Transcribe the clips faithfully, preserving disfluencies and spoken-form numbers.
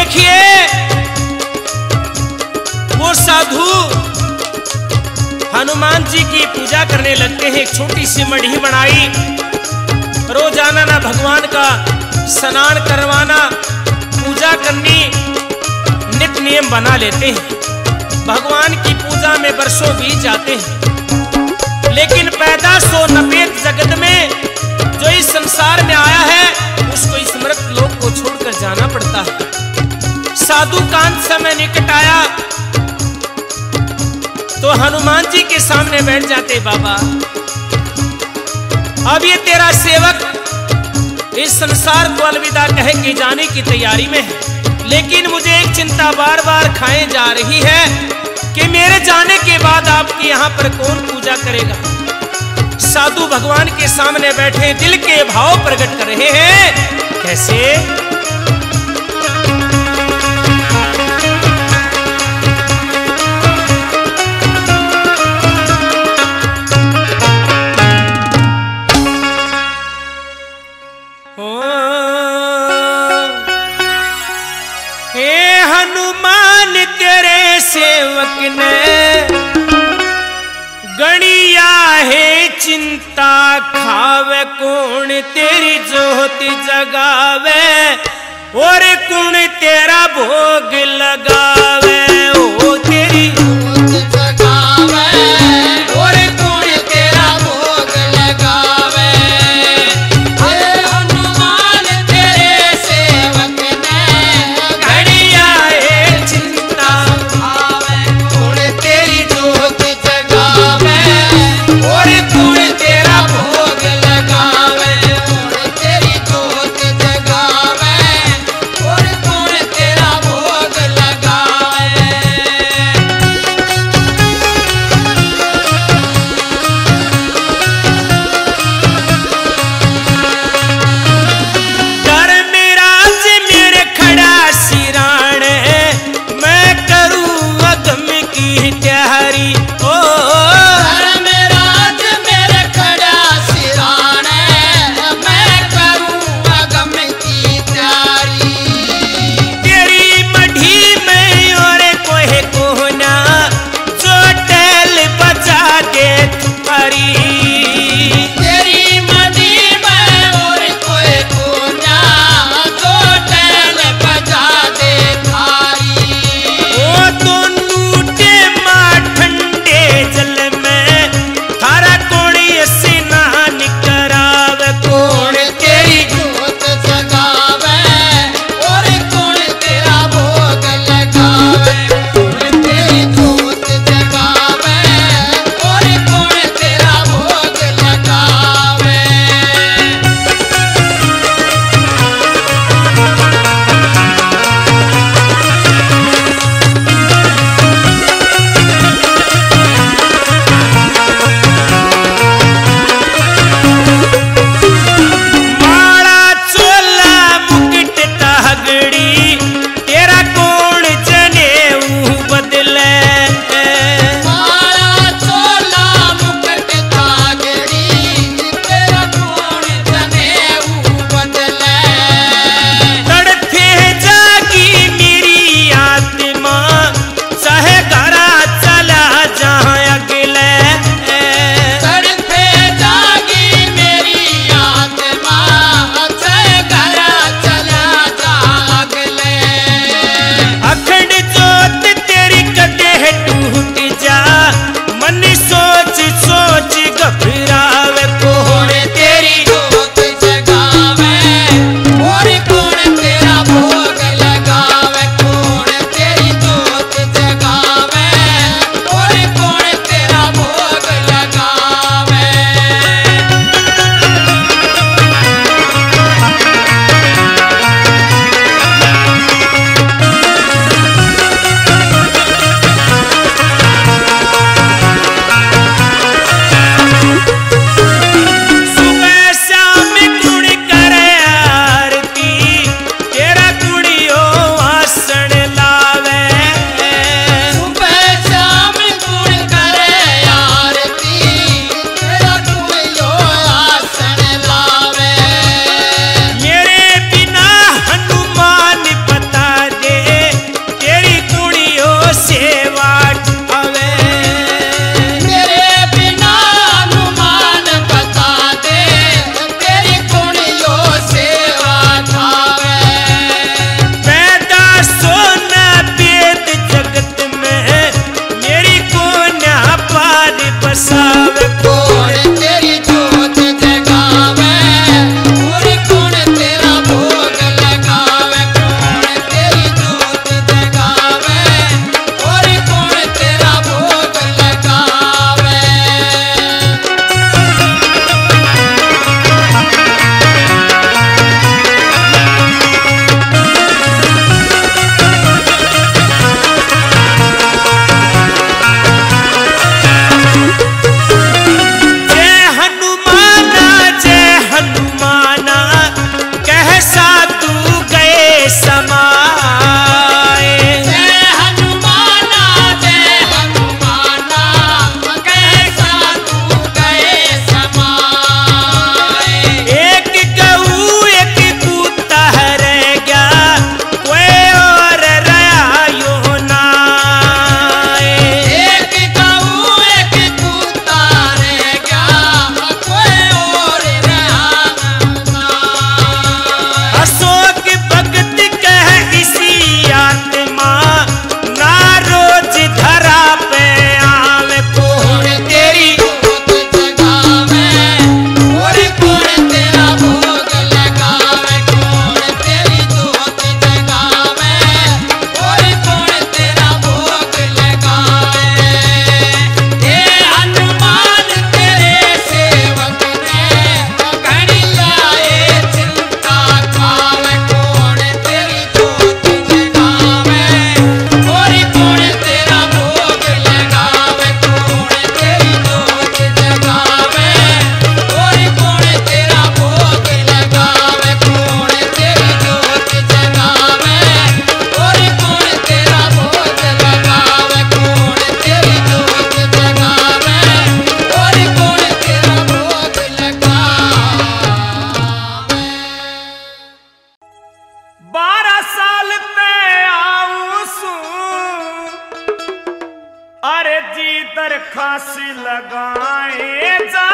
देखिए वो साधु हनुमान जी की पूजा करने लगते हैं। एक छोटी सी मढ़ी बनाई, रोजाना ना भगवान का स्नान करवाना, पूजा करनी नित नियम बना लेते हैं। भगवान की पूजा में वर्षों बीत जाते हैं, लेकिन पैदा सो नपेत जगत में जो इस संसार में आया है उसको इस मृत लोक को छोड़कर जाना पड़ता है। साधु कांत समय निकट आया तो हनुमान जी के सामने बैठ जाते, बाबा अब ये तेरा सेवक इस संसार को अलविदा कह के जाने की तैयारी में है, लेकिन मुझे एक चिंता बार बार खाए जा रही है कि मेरे जाने के बाद आपकी यहाँ पर कौन पूजा करेगा। साधु भगवान के सामने बैठे दिल के भाव प्रकट कर रहे हैं। कैसे? सेवक ने गणिया है चिंता खावे, कौन तेरी ज्योति जगावे और कौन तेरा भोग लगावे। ओ तेरी ज्योति जगावे और कौन तेरा भोग लगावे। अरे हनुमान तेरे सेवक ने गणिया है चिंता दरखास्त लगाए जा।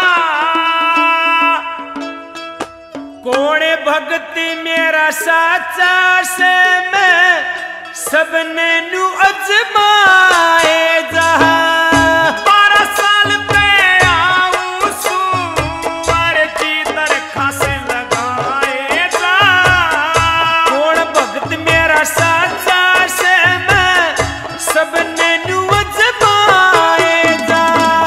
कौन भगत मेरा साचा से मैं सबने नु अजमाए जा। बारह साल पे आऊं सुअर की दरखास्त लगाए जा। कौन भगत मेरा साचा से मैं सबने नु अजमाए जा।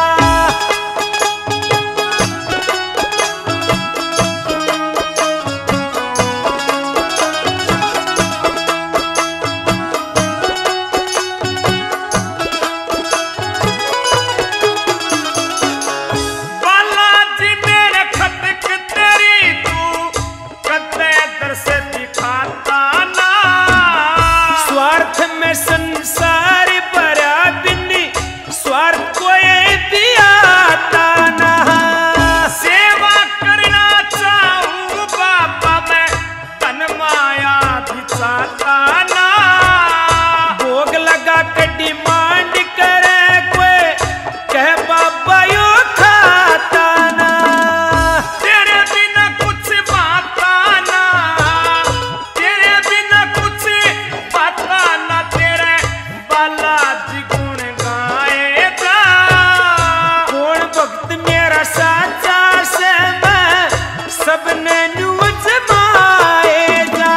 संसार भरा बिन्नी स्वार्थ कोई भी आता ना। सेवा करना चाहूं बाबा मैं तन माया भी चाहता ना। भोग लगा के डिमांड करे कोई कह बाबा यो खाता ना। तेरे बिना कुछ बाता ना, तेरे बिना कुछ बाता ना। तेरे बालाजी गुण गाए जा। कौन भक्त मेरा साचा से मैं सबने नु अजमाए जा।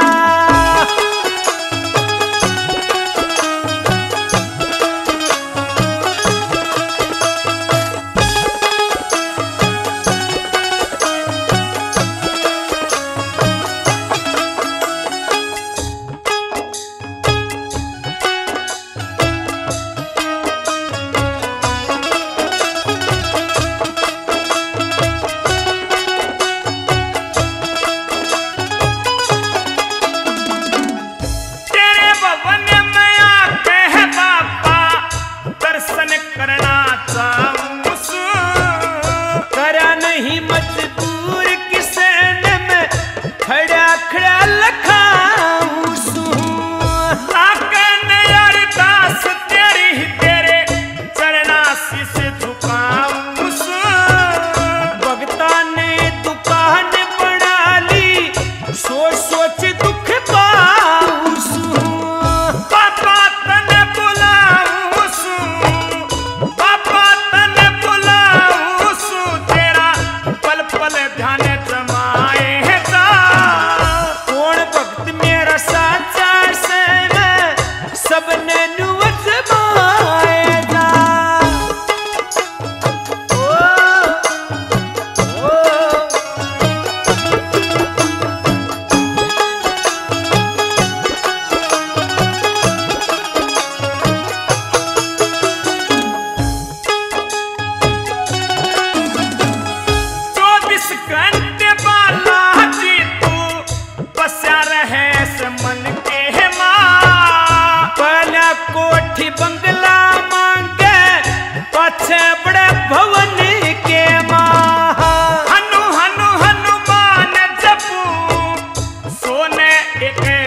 तेरे भवन में आके है बाबा दर्शन करना चाहूं सु। करा नहीं मजबूर किसे ने मैं खड़ा खड़ा लखाऊं सू। लाकन अरदास तेरी तेरे चरना शीश झुकाऊं सु। भगता ने दुकान बना ली सोच सोच दुख पाऊं सू। बाबा तने बुलाऊं सु, बाबा तने बुलाऊं सु। तेरा पल पल ध्यान जमाए जा। कौन भक्त मेरा साचा से मैं सबने नु अजमाए जा। ओ, ओ, चौबीस घंटे बालाजी तू बसा रहे से मन के माँ। पहला कोठी बंगला मांगे पछे बड़े भवन के माँ। हनु हनु हनुमान जपू सोने एक